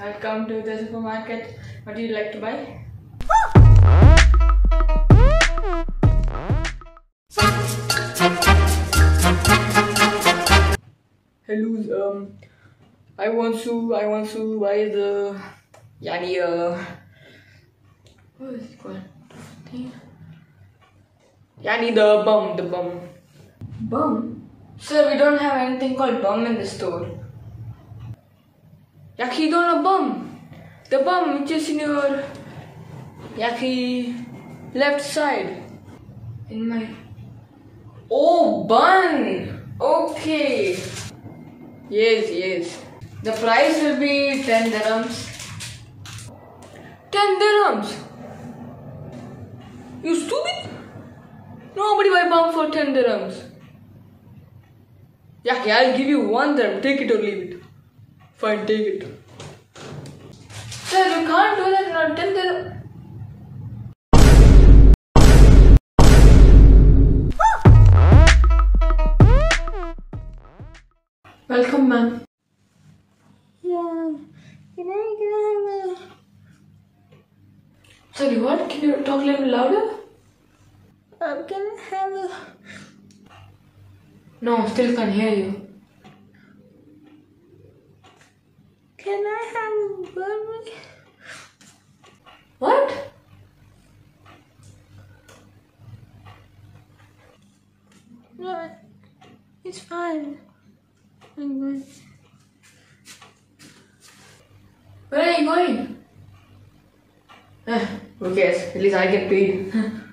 I'll come to the supermarket. What do you like to buy? Hello, I want to buy the what is it called? The bum. Bum? Sir, we don't have anything called bum in the store. You don't know bum? The bum which is in your left side. In my... Oh, bun! Okay. Yes. The price will be 10 dirhams. 10 dirhams? You stupid? Nobody buy bum for 10 dirhams. I'll give you 1 dirham. Take it or leave it. Fine, take it. Sir, you can't do that, not 10 dirhams. Welcome, ma'am. Yeah. Can I have a... Sorry, what? Can you talk a little louder? Can I have a... No, still can't hear you. Can I have a burger? What? No, it's fine. I'm good. Where are you going? Who cares? At least I get paid.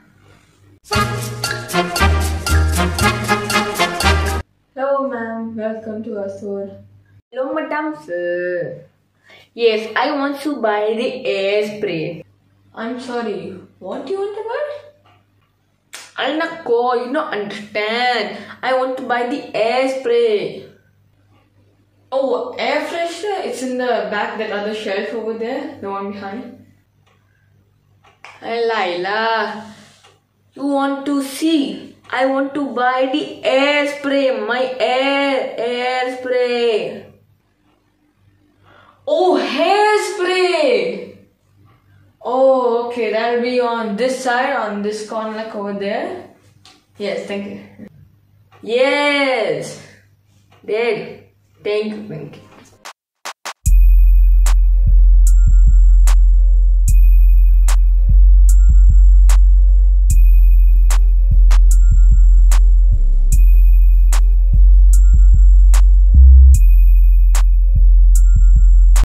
Hello, ma'am. Welcome to our store. Hello, madam. Sir. Yes, I want to buy the air spray. I'm sorry. What do you want to buy? Alnako, you don't understand. I want to buy the air spray. Oh, air freshener? It's in the back, that other shelf over there. The one behind. Hey, Laila. You want to see? I want to buy the air spray. My air spray. Oh, hairspray! Oh, okay. That'll be on this side, on this corner, like over there. Yes, thank you. Yes. Dad. Thank you.